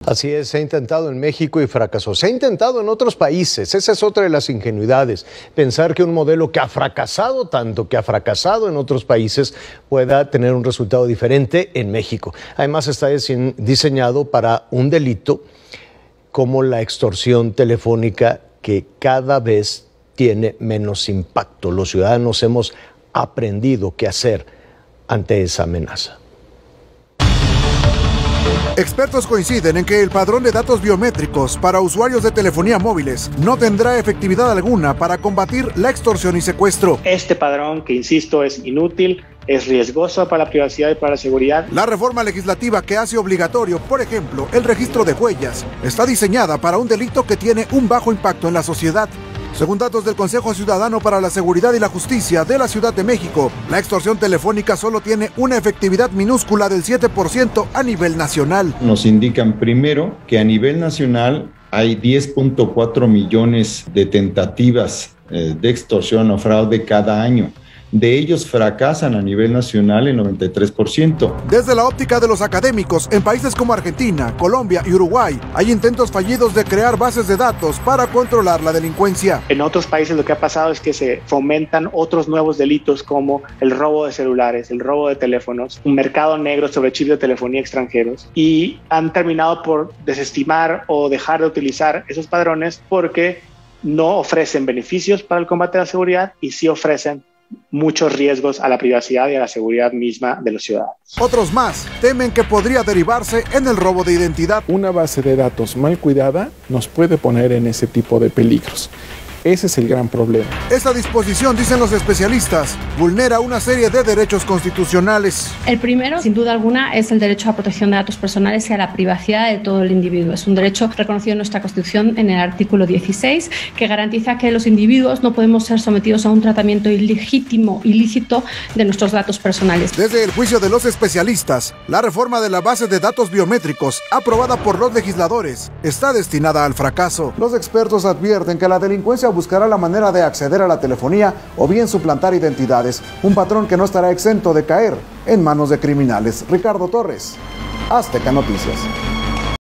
Así es, se ha intentado en México y fracasó. Se ha intentado en otros países. Esa es otra de las ingenuidades. Pensar que un modelo que ha fracasado tanto, que ha fracasado en otros países, pueda tener un resultado diferente en México. Además, está diseñado para un delito como la extorsión telefónica, que cada vez tiene menos impacto. Los ciudadanos hemos aprendido qué hacer ante esa amenaza. Expertos coinciden en que el padrón de datos biométricos para usuarios de telefonía móviles no tendrá efectividad alguna para combatir la extorsión y secuestro. Este padrón, que insisto, es inútil, es riesgoso para la privacidad y para la seguridad. La reforma legislativa que hace obligatorio, por ejemplo, el registro de huellas, está diseñada para un delito que tiene un bajo impacto en la sociedad. Según datos del Consejo Ciudadano para la Seguridad y la Justicia de la Ciudad de México, la extorsión telefónica solo tiene una efectividad minúscula del 7% a nivel nacional. Nos indican primero que a nivel nacional hay 10.4 millones de tentativas de extorsión o fraude cada año. De ellos fracasan a nivel nacional el 93%. Desde la óptica de los académicos, en países como Argentina, Colombia y Uruguay, hay intentos fallidos de crear bases de datos para controlar la delincuencia. En otros países lo que ha pasado es que se fomentan otros nuevos delitos como el robo de celulares, el robo de teléfonos, un mercado negro sobre chips de telefonía extranjeros, y han terminado por desestimar o dejar de utilizar esos padrones porque no ofrecen beneficios para el combate a la seguridad y sí ofrecen muchos riesgos a la privacidad y a la seguridad misma de los ciudadanos. Otros más temen que podría derivarse en el robo de identidad. Una base de datos mal cuidada nos puede poner en ese tipo de peligros. Ese es el gran problema. Esta disposición, dicen los especialistas, vulnera una serie de derechos constitucionales. El primero, sin duda alguna, es el derecho a protección de datos personales y a la privacidad de todo el individuo. Es un derecho reconocido en nuestra Constitución en el artículo 16, que garantiza que los individuos no podemos ser sometidos a un tratamiento ilegítimo, ilícito de nuestros datos personales. Desde el juicio de los especialistas, la reforma de la base de datos biométricos, aprobada por los legisladores, está destinada al fracaso. Los expertos advierten que la delincuencia buscará la manera de acceder a la telefonía o bien suplantar identidades, un patrón que no estará exento de caer en manos de criminales. Ricardo Torres, Azteca Noticias.